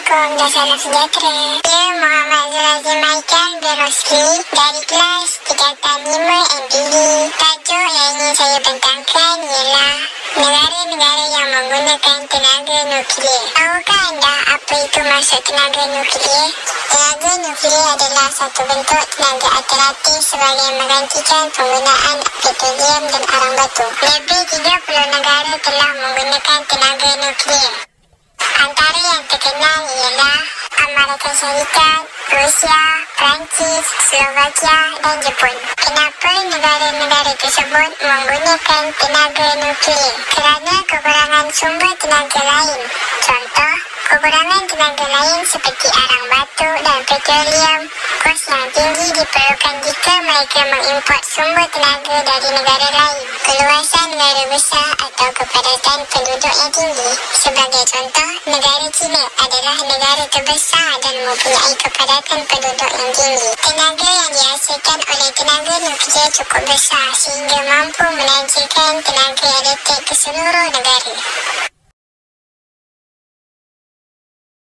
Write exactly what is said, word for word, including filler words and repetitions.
Assalamualaikum dan salam sejahtera. Saya Muhammad Zurazi Michael Beroski dari kelas tingkatan lima M P D. Tajuk yang ingin saya bentangkan ialah negara-negara yang menggunakan tenaga nuklear. Tahukah anda apa itu maksud tenaga nuklear? Tenaga nuklear adalah satu bentuk tenaga alternatif sebagai menggantikan penggunaan petroleum dan arang batu. Lebih tiga puluh negara telah menggunakan tenaga nuklear. Antara yang terkenal ialah Amerika Syarikat, Rusia, Perancis, Slovakia dan Jepun. Kenapa negara-negara tersebut menggunakan tenaga nuklear? Kerana kekurangan sumber tenaga lain. Contoh, kekurangan tenaga lain seperti arang batu dan petroleum. Kos yang tinggi diperlukan jika mereka mengimport sumber tenaga dari negara lain. Keluasan negara besar atau kepadatan penduduk yang tinggi. Sebagai contoh, negara China adalah negara terbesar dan mempunyai kepadatan penduduk yang tinggi. Tenaga yang dihasilkan oleh tenaga nuklear cukup besar sehingga mampu menaikkan tenaga elektrik ke seluruh negara.